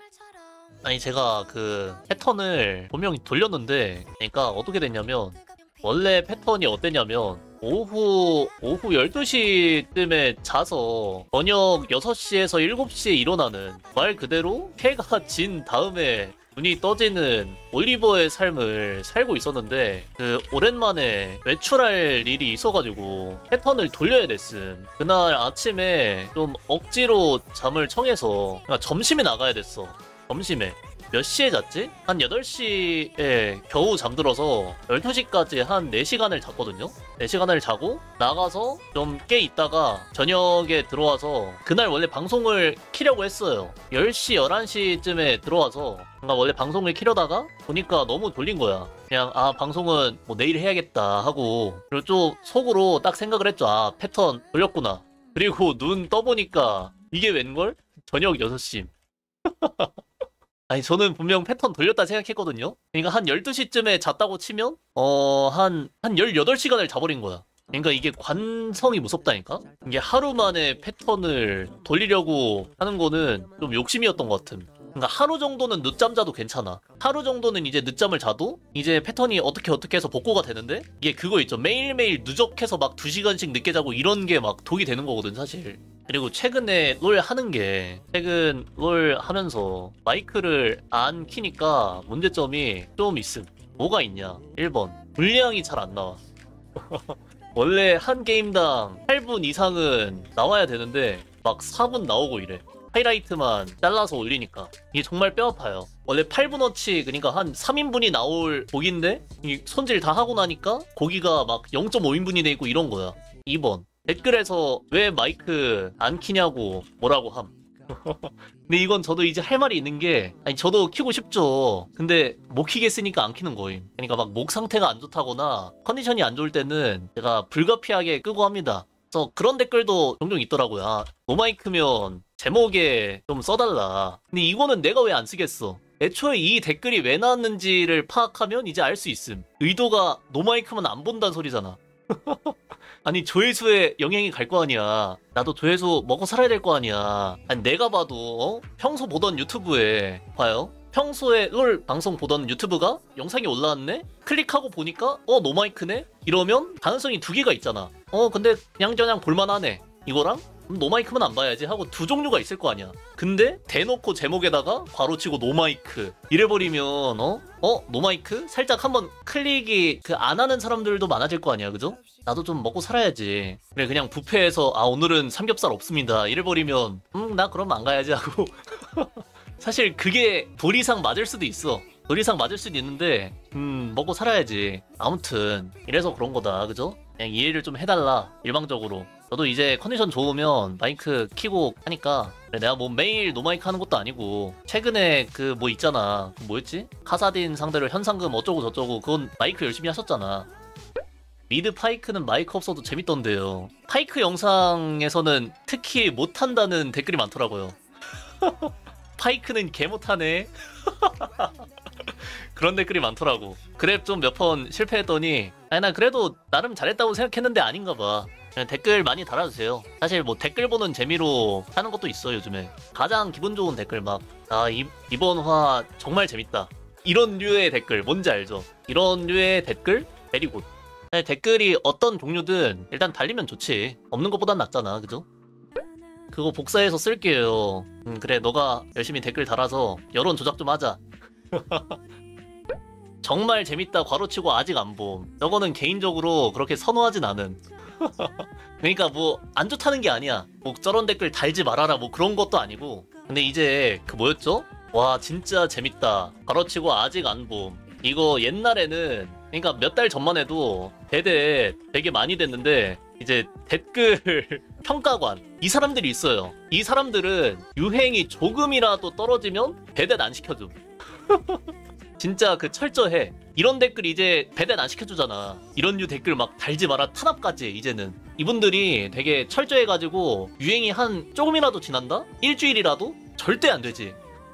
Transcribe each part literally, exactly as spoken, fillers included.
아니 제가 그 패턴을 분명히 돌렸는데, 그러니까 어떻게 됐냐면, 원래 패턴이 어땠냐면 오후 오후 열두 시쯤에 자서 저녁 여섯 시에서 일곱 시에 일어나는, 말 그대로 해가 진 다음에 눈이 떠지는 올리버의 삶을 살고 있었는데, 그 오랜만에 외출할 일이 있어가지고 패턴을 돌려야 됐음. 그날 아침에 좀 억지로 잠을 청해서 그러니까 점심에 나가야 됐어. 점심에 몇 시에 잤지? 한 여덟 시에 겨우 잠들어서 열두 시까지 한 네 시간을 잤거든요? 네 시간을 자고 나가서 좀 깨 있다가 저녁에 들어와서, 그날 원래 방송을 키려고 했어요. 열 시, 열한 시쯤에 들어와서 뭔가 원래 방송을 키려다가 보니까 너무 졸린 거야. 그냥 아 방송은 뭐 내일 해야겠다 하고, 그리고 좀 속으로 딱 생각을 했죠. 아 패턴 돌렸구나. 그리고 눈 떠보니까 이게 웬걸? 저녁 여섯 시. 아니 저는 분명 패턴 돌렸다 생각했거든요. 그러니까 한 열두 시쯤에 잤다고 치면 어... 한... 한 열여덟 시간을 자버린 거야. 그러니까 이게 관성이 무섭다니까? 이게 하루 만에 패턴을 돌리려고 하는 거는 좀 욕심이었던 것 같음. 그러니까 하루 정도는 늦잠 자도 괜찮아. 하루 정도는 이제 늦잠을 자도 이제 패턴이 어떻게 어떻게 해서 복구가 되는데, 이게 그거 있죠. 매일매일 누적해서 막 두 시간씩 늦게 자고 이런 게 막 독이 되는 거거든 사실. 그리고 최근에 롤 하는 게, 최근 롤 하면서 마이크를 안 키니까 문제점이 좀 있음. 뭐가 있냐? 일 번 분량이 잘 안 나와. 원래 한 게임당 팔 분 이상은 나와야 되는데 막 사 분 나오고 이래. 하이라이트만 잘라서 올리니까 이게 정말 뼈아파요. 원래 팔 분어치, 그러니까 한 삼 인분이 나올 곡인데 이 손질 다 하고 나니까 고기가 막 영 점 오 인분이 돼 있고 이런 거야. 이 번 댓글에서 왜 마이크 안 키냐고 뭐라고 함. 근데 이건 저도 이제 할 말이 있는 게, 아니 저도 키고 싶죠. 근데 못 키겠으니까 안 키는 거임. 그러니까 막 목 상태가 안 좋다거나 컨디션이 안 좋을 때는 제가 불가피하게 끄고 합니다. 그래서 그런 댓글도 종종 있더라고요. 아, 노마이크면 제목에 좀 써달라. 근데 이거는 내가 왜 안 쓰겠어? 애초에 이 댓글이 왜 나왔는지를 파악하면 이제 알 수 있음. 의도가 노마이크만 안 본다는 소리잖아. 아니 조회수에 영향이 갈 거 아니야. 나도 조회수 먹고 살아야 될 거 아니야. 아니 내가 봐도 어? 평소 보던 유튜브에 봐요. 평소에 롤 방송 보던 유튜브가 영상이 올라왔네? 클릭하고 보니까 어 노마이크네? 이러면 가능성이 두 개가 있잖아. 어 근데 그냥저냥 볼만하네. 이거랑 음, 노마이크만 안 봐야지 하고 두 종류가 있을 거 아니야. 근데 대놓고 제목에다가 괄호치고 노마이크 이래버리면 어? 어? 노마이크? 살짝 한번 클릭이 그 안 하는 사람들도 많아질 거 아니야. 그죠? 나도 좀 먹고 살아야지. 그래 그냥 뷔페에서 아 오늘은 삼겹살 없습니다 이래버리면 음 나 그럼 안 가야지 하고. 사실 그게 도리상 맞을 수도 있어. 도리상 맞을 수도 있는데 음 먹고 살아야지. 아무튼 이래서 그런 거다. 그죠? 그냥 이해를 좀 해달라 일방적으로. 저도 이제 컨디션 좋으면 마이크 키고 하니까. 그래, 내가 뭐 매일 노마이크 하는 것도 아니고 최근에 그 뭐 있잖아. 그 뭐였지? 카사딘 상대로 현상금 어쩌고 저쩌고 그건 마이크 열심히 하셨잖아. 미드 파이크는 마이크 없어도 재밌던데요. 파이크 영상에서는 특히 못한다는 댓글이 많더라고요. 파이크는 개 못하네. 그런 댓글이 많더라고. 그래 좀 몇 번 실패했더니 아니 난 그래도 나름 잘했다고 생각했는데 아닌가 봐. 그냥 댓글 많이 달아주세요. 사실 뭐 댓글 보는 재미로 하는 것도 있어 요즘에. 가장 기분 좋은 댓글 막 아 이번 화 정말 재밌다 이런 류의 댓글 뭔지 알죠? 이런 류의 댓글 베리굿. 댓글이 어떤 종류든 일단 달리면 좋지. 없는 것보단 낫잖아. 그죠? 그거 복사해서 쓸게요. 음 그래 너가 열심히 댓글 달아서 여론 조작 좀 하자. 정말 재밌다 괄호치고 아직 안 봄. 저거는 개인적으로 그렇게 선호하진 않은. 그러니까 뭐 안 좋다는 게 아니야. 뭐 저런 댓글 달지 말아라 뭐 그런 것도 아니고. 근데 이제 그 뭐였죠? 와 진짜 재밌다 괄호치고 아직 안 봄. 이거 옛날에는 그러니까 몇 달 전만 해도 대대 되게 많이 됐는데 이제 댓글 평가관 이 사람들이 있어요. 이 사람들은 유행이 조금이라도 떨어지면 배댓 안 시켜줌. 진짜 그 철저해. 이런 댓글 이제 배댓 안 시켜주잖아. 이런 류 댓글 막 달지 마라 탄압까지. 이제는 이분들이 되게 철저해가지고 유행이 한 조금이라도 지난다? 일주일이라도? 절대 안 되지.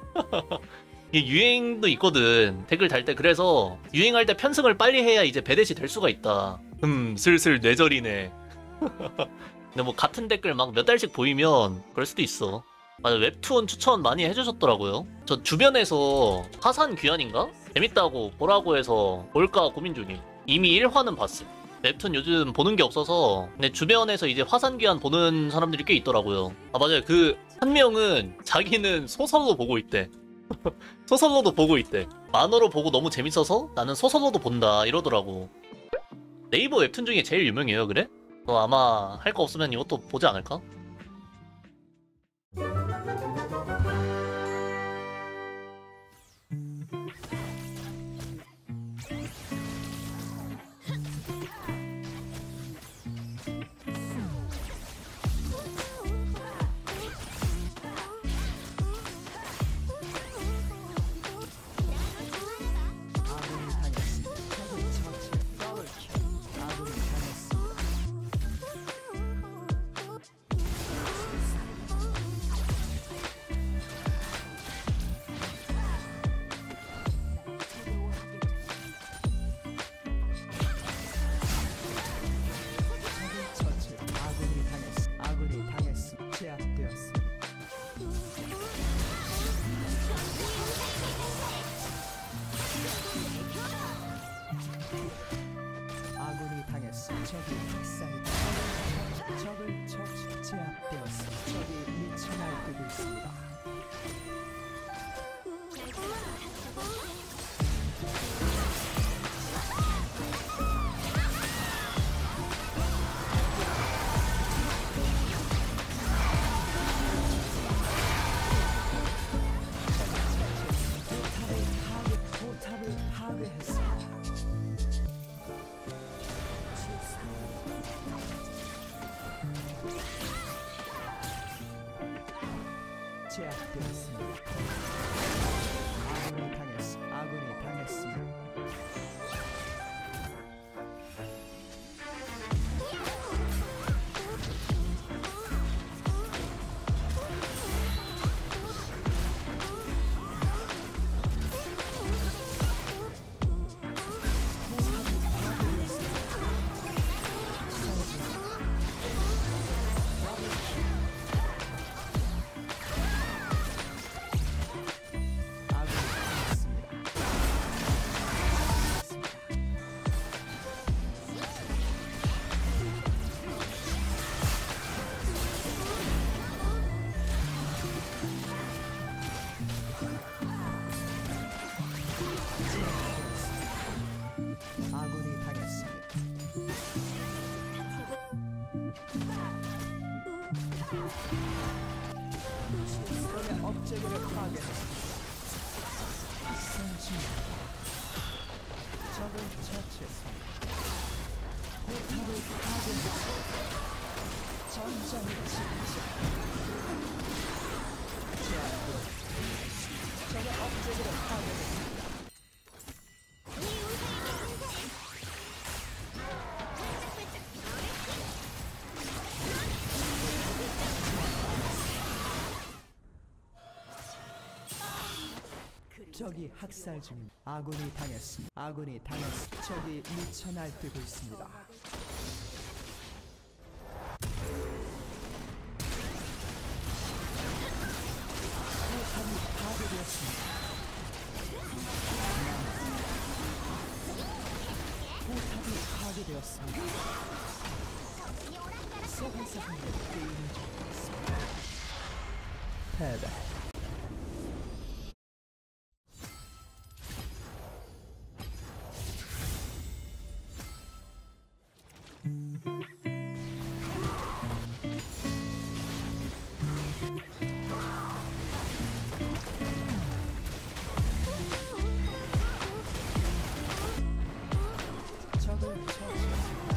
유행도 있거든 댓글 달 때. 그래서 유행할 때 편승을 빨리 해야 이제 배댓이 될 수가 있다. 음 슬슬 뇌절이네. 근데 뭐 같은 댓글 막 몇 달씩 보이면 그럴 수도 있어. 맞아, 웹툰 추천 많이 해주셨더라고요. 저 주변에서 화산 귀환인가? 재밌다고 보라고 해서 볼까 고민 중임. 이미 일 화는 봤음. 웹툰 요즘 보는 게 없어서. 근데 주변에서 이제 화산 귀환 보는 사람들이 꽤 있더라고요. 아 맞아요. 그 한 명은 자기는 소설로 보고 있대. 소설로도 보고 있대. 만화로 보고 너무 재밌어서 나는 소설로도 본다 이러더라고. 네이버 웹툰 중에 제일 유명해요, 그래? 너 아마 할 거 없으면 이것도 보지 않을까? 적이 학살당했습니다. 적을 처치 제압되었습니다. 적이 미쳐 날뛰고 있습니다. 포탑을 파괴했습니다. 제압되었습니다. 아군이 당했습니다. 아군이 당했습니다. 아군이 당했습니다. 적의 업체계를 파괴했습니다. 선진 적을 처치했습니다. 포탑을 파괴했습니다. 전장의 진짜 제압되었습니다. 적의 업체계를 파괴했습니다. 적이 학살 중입니다. 아군이 당했습니다. 아군이 당했습니다. 적이 미쳐 날뛰고 있습니다. 포탑이 파괴되었습니다. 포탑이 파괴되었습니다. 서비스하는 게임을 접했습니다. 패배. 적을 처치했습니다.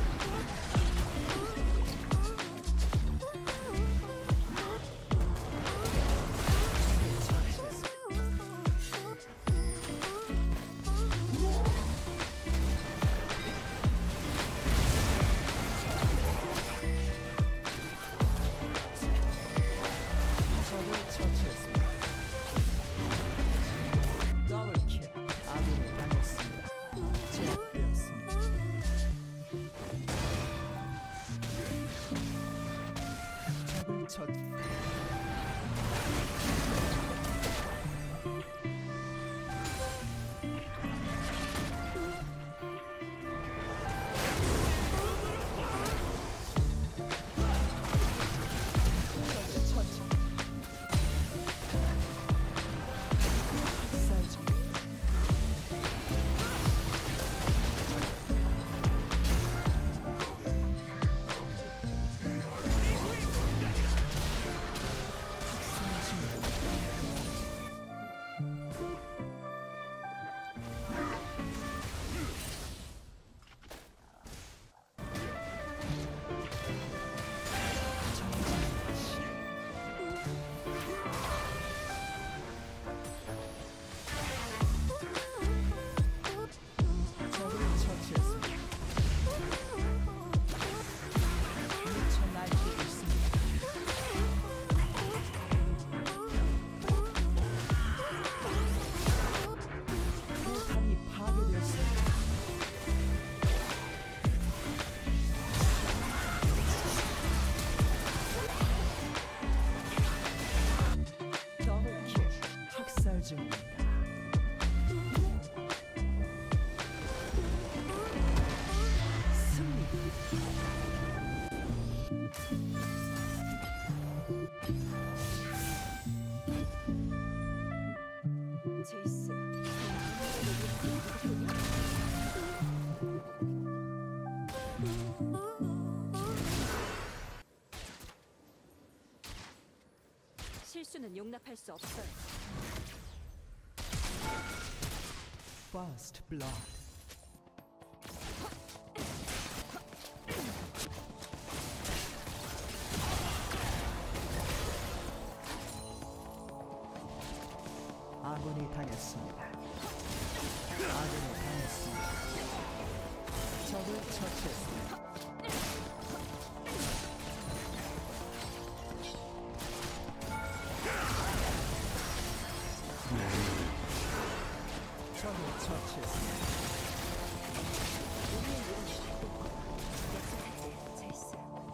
제이스. 실수는 용납할 수 없어요. First blood. 아군이 당했습니다. 아군이 당했습니다. 적을 처치했습니다. 적을 처치했습니다. 제이스.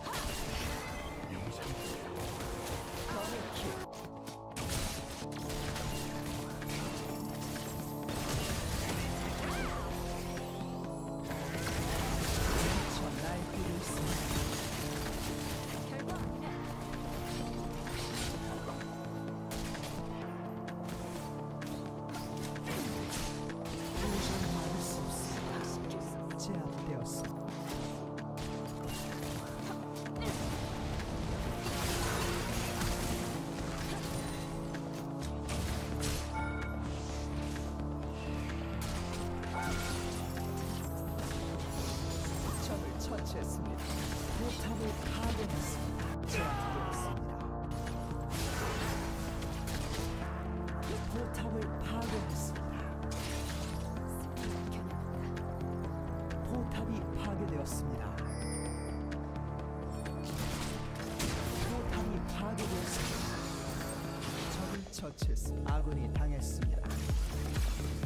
저 날뛰고 있습니다. 결과 도저히 막을 수 없습니다. 제압되었습니다. 적을 처치했습니다. 포탑을 파괴했습니다. 제압되었습니다. 포탑을 파괴했습니다. 포탑이 파괴되었습니다. 포탑이 파괴되었습니다. 적을 처치했습니다. 아군이 당했습니다.